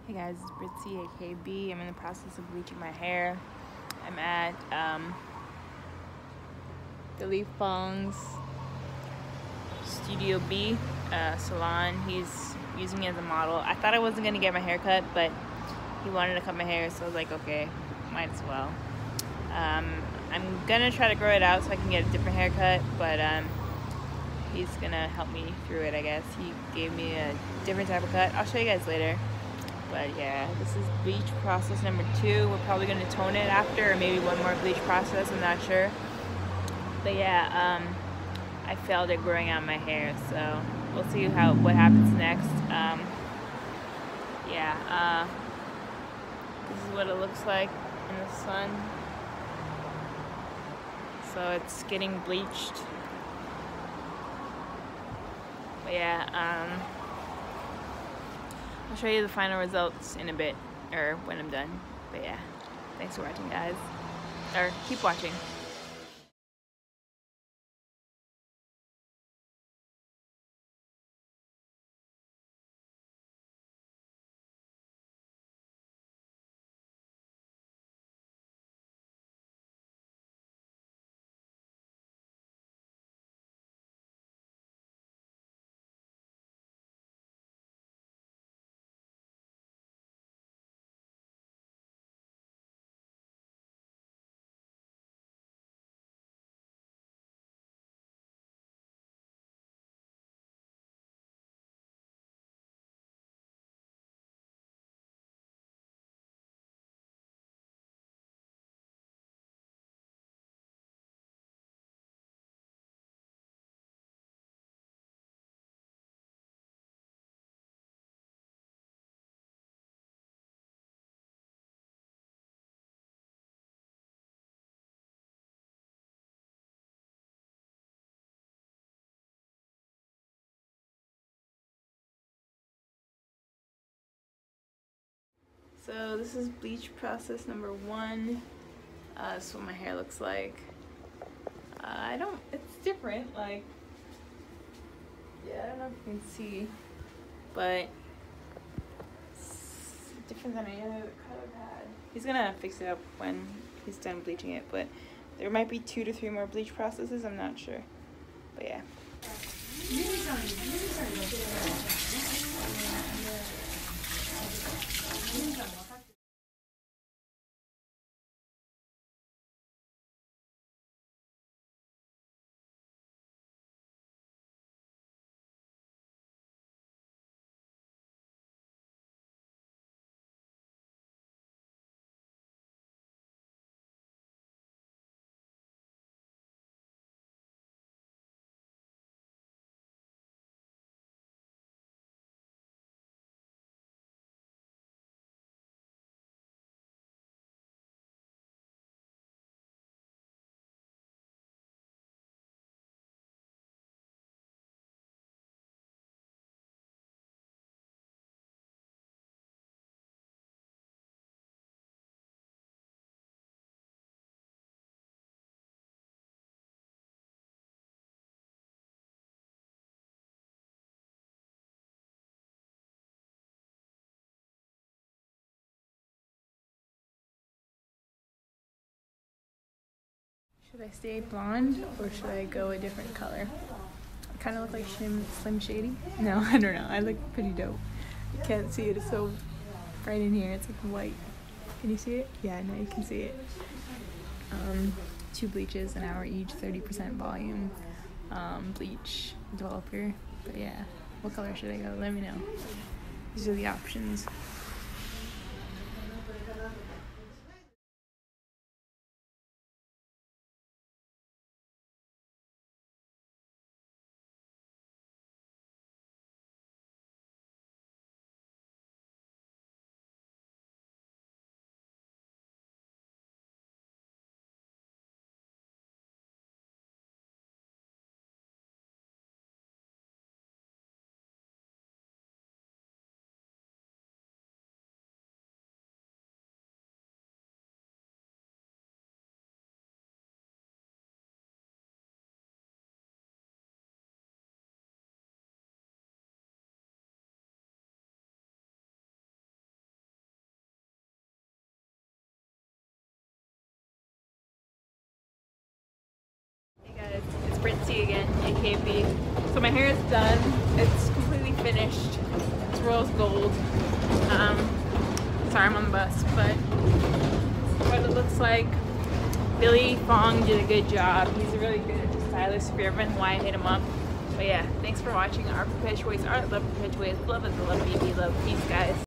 Hey guys, it's Britzy, aka B. I'm in the process of bleaching my hair. I'm at Billy Fong's Studio B salon. He's using me as a model. I thought I wasn't gonna get my hair cut, but he wanted to cut my hair, so I was like, okay, might as well. I'm gonna try to grow it out so I can get a different haircut, but he's gonna help me through it, I guess. He gave me a different type of cut. I'll show you guys later. But yeah, this is bleach process number 2. We're probably going to tone it after, or maybe one more bleach process, I'm not sure. But yeah, I failed at growing out my hair, so we'll see what happens next. This is what it looks like in the sun. So it's getting bleached. But yeah, I'll show you the final results in a bit, or when I'm done. But yeah, thanks for watching, guys. Or keep watching. So this is bleach process number 1. This is what my hair looks like. It's different, like, yeah, I don't know if you can see, but it's different than any other cut I've had. He's gonna fix it up when he's done bleaching it, but there might be 2 to 3 more bleach processes, I'm not sure. But yeah. Should I stay blonde or should I go a different color? I kind of look like Slim Shady. No, I don't know. I look pretty dope. You can't see it. It's so bright in here. It's like white. Can you see it? Yeah, no, you can see it. 2 bleaches, an hour each, 30% volume. Bleach developer. But yeah, what color should I go? Let me know. These are the options. Spritzy again, AKB. So my hair is done. It's completely finished. It's rose gold. Sorry I'm on the bus, but this is what it looks like. Billy Fong did a good job. He's a really good stylist. If you're wondering why I hit him up. But yeah, thanks for watching. Art perpetuates, art love perpetuates, love is the love, baby love. Peace, guys.